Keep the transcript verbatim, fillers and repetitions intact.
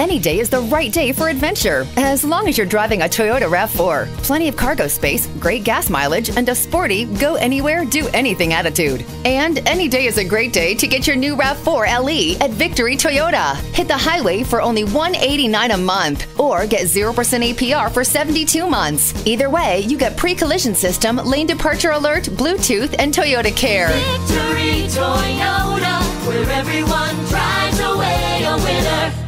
any day is the right day for adventure, as long as you're driving a Toyota RAV four. Plenty of cargo space, great gas mileage, and a sporty, go anywhere, do anything attitude. And any day is a great day to get your new RAV four L E at Victory Toyota. Hit the highway for only one hundred eighty-nine dollars a month, or get zero percent A P R for seventy-two months. Either way, you get pre-collision system, lane departure alert, Bluetooth, and Toyota Care. Victory Toyota, where everyone drives away a winner.